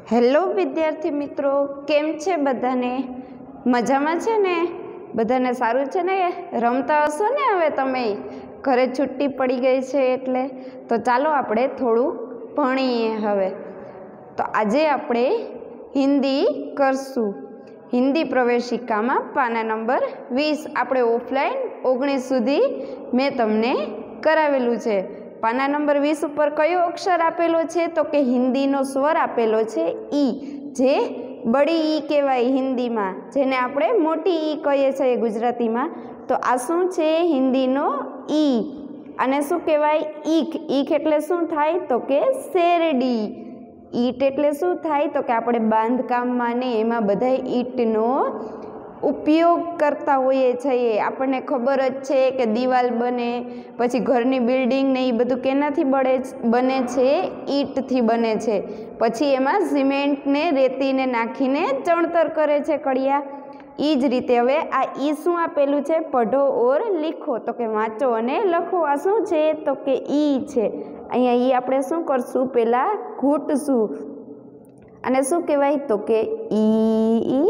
Hello વિદ્યાર્થી મિત્રો, કેમ છે બધાને? મજામાં છે ને? બધાને સારું છે ને? રમતા હશો ને? હવે તમે ઘરે છુટ્ટી પડી ગઈ છે એટલે તો ચાલો આપણે થોડું ભણીએ. હવે તો આજે આપણે હિન્દી કરશું. હિન્દી પ્રવેશિકામાં પાના નંબર 20 આપણે ઓફલાઈન 19 સુધી મેં તમને કરાવેલું છે. પાના નંબર 20 ઉપર કયો અક્ષર આપેલો છે? તો કે હિન્દીનો સ્વર આપેલો છે ઈ, જે બડી ઈ કહેવાય હિન્દીમાં, જેને આપણે મોટી ઈ કહીએ છીએ ગુજરાતીમાં. તો આ શું છે? હિન્દીનો ઈ. અને શું કહેવાય? ઈખ. ઈખ એટલે શું થાય? તો કે શેરડી. ઈટ એટલે શું થાય? તો કે આપણે બાંધકામમાં ને એમાં બધા ઈટનો ઉપયોગ કરતા હોઈએ છીએ. આપણને ખબર જ છે કે દિવાલ બને, પછી ઘરની બિલ્ડિંગ ને એ બધું કેનાથી બને છે? ઈંટથી બને છે. પછી એમાં સિમેન્ટ ને રેતીને નાખીને ચણતર કરે છે કડિયા. એ જ રીતે હવે આ ઈ શું આપેલું છે? પઢો ઓર લીખો, તો કે વાંચો અને લખો. આ શું છે? તો કે ઈ છે. અહીંયા ઈ આપણે શું કરશું? પહેલા ઘૂંટશું. અને શું કહેવાય? તો કે ઈ ઈ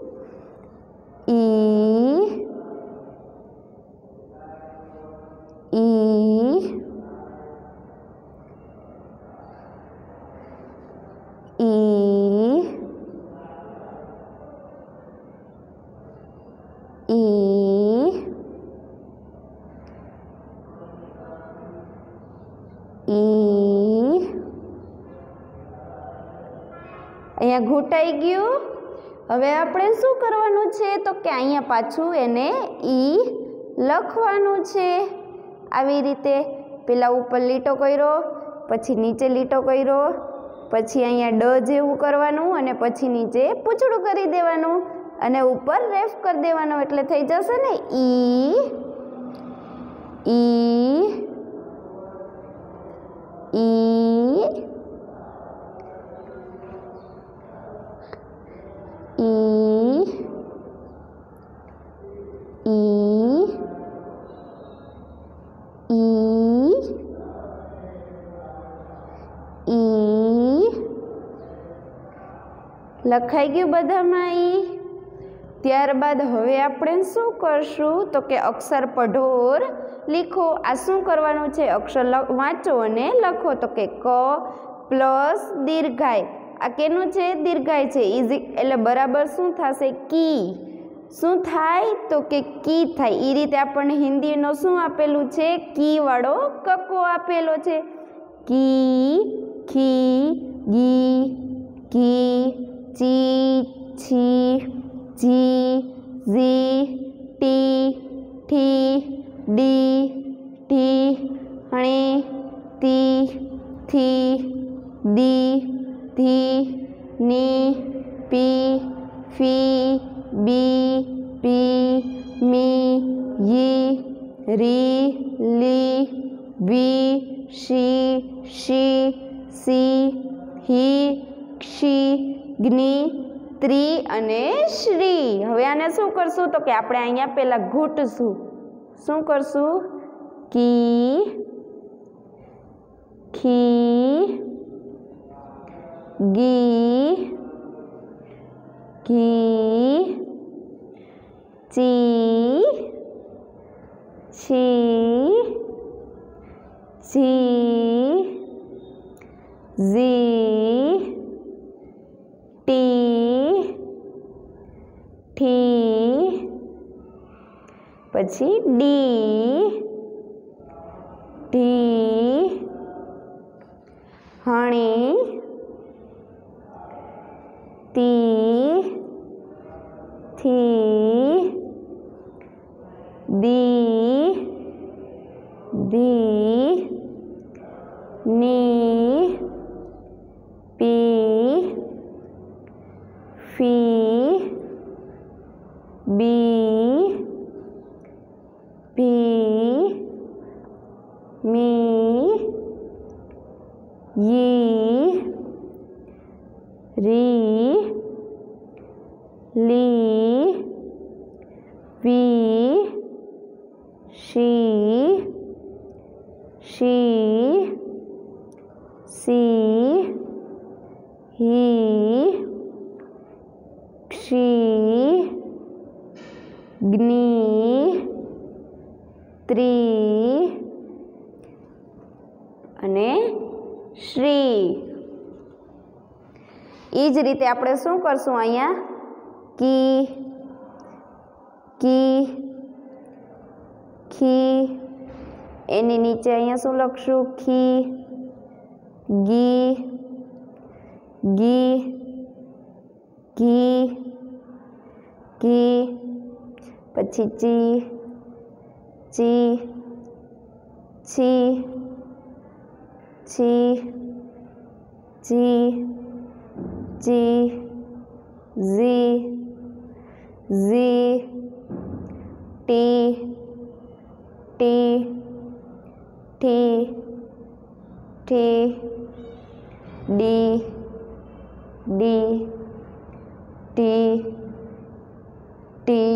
અહીંયા ઘૂંટાઈ ગયું. હવે આપણે શું કરવાનું છે? તો કે અહીંયા પાછું એને ઈ લખવાનું છે. આવી રીતે પેલા ઉપર લીટો કર્યો, પછી નીચે લીટો કર્યો, પછી અહીંયા ડ જેવું કરવાનું અને પછી નીચે પૂંછડું કરી દેવાનું અને ઉપર રેફ કરી દેવાનું, એટલે થઈ જશે ને ઈ ઈ ઈ લખાઈ ગયું બધામાં ઈ. ત્યારબાદ હવે આપણે શું કરશું? તો કે અક્ષર પઢો ઓર લીખો. આ શું કરવાનું છે? અક્ષર વાંચો અને લખો. તો કે ક પ્લસ દીર્ઘાય. આ કેનું છે? દીર્ઘાય છે. એટલે બરાબર શું થશે? કી. શું થાય? તો કે કી થાય. એ રીતે આપણને હિન્દીનો શું આપેલું છે? કી વાળો કક્કો આપેલો છે. કી, ખી, ગી, કી, ચી, છી, જી, ઝી, ટી, ઠી, ડી, ઢી, હણી, તી, થી, દી, ધી, ની, પી, ફી, બી, પી, મી, યી, રી, લી, વી, શી, શી, સી, હી, ક્ષી, જ્ઞી, ત્રી અને શ્રી. હવે આને શું કરશું? તો કે આપણે અહીંયા પહેલા ઘૂંટશું. શું કરશું? કી, ખી, ગી, ઘી, ચી, છી, જી, ઝી, ટી, ઠી, પછી ડી, ઢી, હણી, તી, થી, દી, ધી, ની, પી, ફી, બી, ભી, મી, યી, રી, લી, વી, શી, શી, સી, ही क्षी ग्नि ત્રી અને શ્રી. એ જ રીતે આપણે શું કરશું અહીંયા કી કી ખી એની નીચે અહીંયા શું લખશું ખી ગી ગી ઘી ઘી પછી ચી ची छी छी ची ची ઝી ઝી ટી ટી ઠી ઠી ડી ડી ટી ટી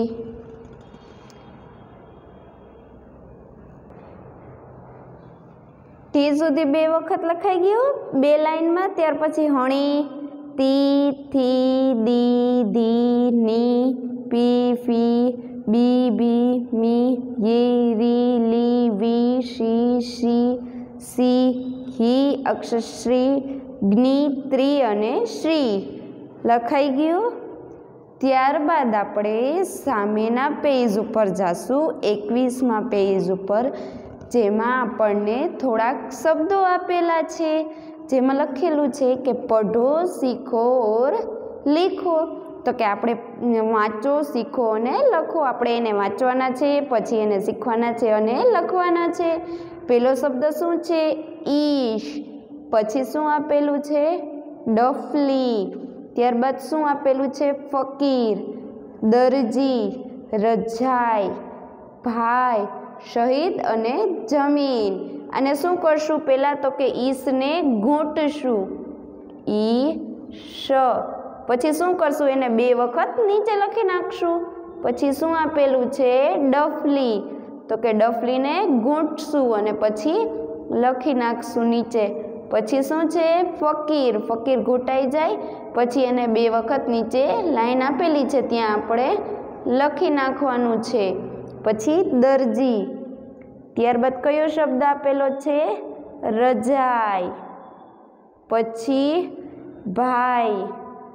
ટી સુધી 2 વખત લખાઈ ગયું 2 લાઈનમાં. ત્યાર પછી હણી તી થી દી ધી ની પી ફી બી બી મી યી રી લી વી શી શી સી હી અક્ષર શ્રી જ્ઞ ત્રી અને શ્રી લખાઈ ગયું. ત્યારબાદ આપણે સામેના પેજ ઉપર જાશું 21મા પેજ ઉપર, જેમાં આપણને થોડાક શબ્દો આપેલા છે, જેમાં લખેલું છે કે પઢો શીખો ઓર લીખો. તો કે આપણે વાંચો શીખો અને લખો. આપણે એને વાંચવાના છે, પછી એને શીખવાના છે અને લખવાના છે. પહેલો શબ્દ શું છે ઈશ, પછી શું આપેલું છે ડફલી, ત્યારબાદ શું આપેલું છે ફકીર, દરજી, રજાઈ, ભાઈ, શહીદ અને જમીન. અને શું કરશું પહેલાં તો કે ઈસને ઘૂંટશું ઈ શ, પછી શું કરશું એને 2 વખત નીચે લખી નાખશું. પછી શું આપેલું છે ડફલી, તો કે ડફલીને ઘૂંટશું અને પછી લખી નાખશું નીચે. પછી શું છે ફકીર, ફકીર ઘૂંટાઈ જાય પછી એને 2 વખત નીચે લાઈન આપેલી છે ત્યાં આપણે લખી નાખવાનું છે. પછી દરજી, ત્યારબાદ કયો શબ્દ આપેલો છે રજાઈ, પછી ભાઈ,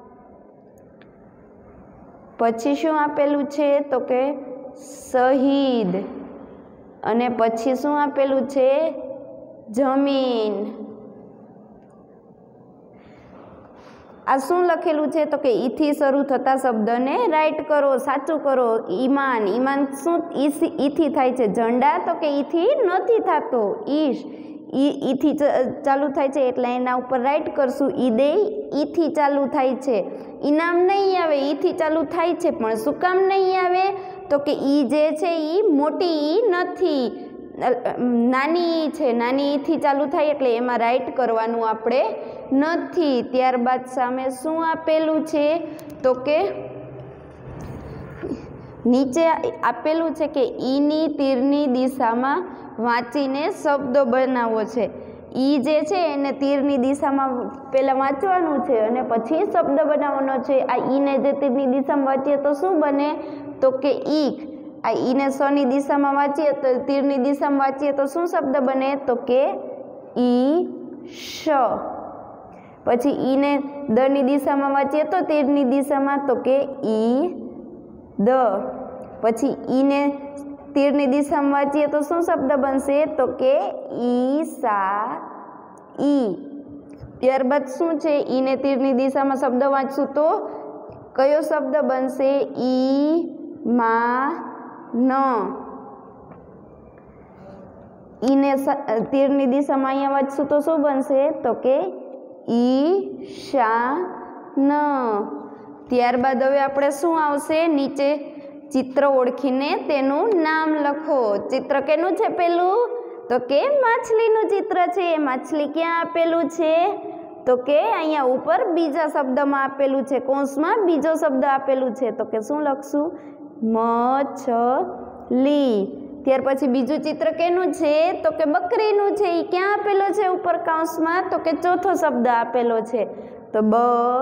પછી શું આપેલું છે તો કે શહીદ, અને પછી શું આપેલું છે જમીન. આ શું લખેલું છે તો કે ઈથી શરૂ થતા શબ્દને રાઈટ કરો, સાચું કરો. ઈમાન, ઈમાન શું ઈથી થાય છે ઝંડા, તો કે ઈથી નથી થતો ઈશ, ઈથી ચાલુ થાય છે એટલે એના ઉપર રાઈટ કરશું. ઈદે ઈથી ચાલુ થાય છે. ઇનામ નહીં આવે, ઈથી ચાલુ થાય છે પણ શું કામ નહીં આવે તો કે ઈ જે છે ઈ મોટી ઈ નથી, નાની ઈ છે, નાની ઈથી ચાલુ થાય એટલે એમાં રાઈટ કરવાનું આપણે નથી. ત્યારબાદ સામે શું આપેલું છે તો કે નીચે આપેલું છે કે ઈની તીરની દિશામાં વાંચીને શબ્દો બનાવવો છે. ઈ જે છે એને તીરની દિશામાં પહેલાં વાંચવાનું છે અને પછી શબ્દ બનાવવાનો છે. આ ઈને જે તીરની દિશામાં વાંચીએ તો શું બને તો કે ઈક. આ ઈને સની દિશામાં વાંચીએ તો તીરની દિશામાં વાંચીએ તો શું શબ્દ બને તો કે ઈ શ. પછી ઈને દની દિશામાં વાંચીએ તો તીરની દિશામાં તો કે ઈ દ. પછી ઈને તીરની દિશામાં વાંચીએ તો શું શબ્દ બનશે તો કે ઈ સા ઈ. ત્યારબાદ શું છે ઈને તીરની દિશામાં શબ્દ વાંચશું તો કયો શબ્દ બનશે ઈ મા ન. ઈને તીરની દિશામાં અહીંયા વાંચશું તો શું બનશે તો કે ઈ શા ન. ત્યારબાદ હવે આપણે શું આવશે નીચે ચિત્ર ઓળખીને તેનું નામ લખો. ચિત્ર કેનું છે પેલું તો કે માછલીનું ચિત્ર છે. માછલી ક્યાં આપેલું છે તો કે અહીંયા ઉપર બીજા શબ્દમાં આપેલું છે, કૌંસમાં બીજો શબ્દ આપેલું છે તો કે શું લખશું મછલી. ત્યાર પછી બીજું ચિત્ર કેનું છે તો કે બકરીનું છે. એ ક્યાં આપેલો છે ઉપર કૌંસમાં તો કે ચોથો શબ્દ આપેલો છે તો બ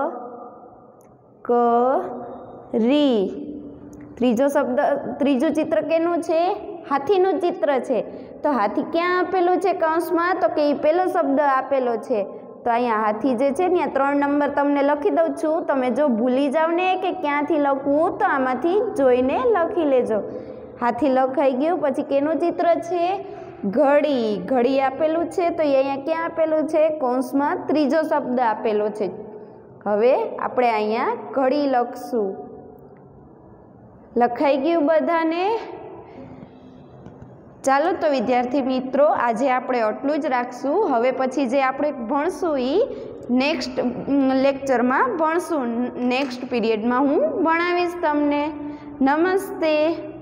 ક રી. ત્રીજું ચિત્ર કેનું છે? હાથીનું ચિત્ર છે. તો હાથી ક્યાં આપેલું છે કૌંસમાં? તો કે એ પહેલો શબ્દ આપેલો છે. તો અહીંયા હાથી જે છે ને 3 નંબર તમને લખી દઉં છું. તમે જો ભૂલી જાવ ને કે ક્યાંથી લખવું તો આમાંથી જોઈને લખી લેજો. હાથી લખાઈ ગયું. પછી કેનું ચિત્ર છે? ઘડી. ઘડી આપેલું છે. તો એ અહીંયા ક્યાં આપેલું છે? કૌંસમાં ત્રીજો શબ્દ આપેલો છે. હવે આપણે અહીંયા ઘડી લખશું. લખાઈ ગયું બધાને? ચાલો તો વિદ્યાર્થી મિત્રો આજે આપણે આટલું જ રાખશું. હવે પછી જે આપણે ભણશું એ નેક્સ્ટ લેક્ચરમાં ભણશું. નેક્સ્ટ પીરિયડમાં હું ભણાવીશ તમને. નમસ્તે.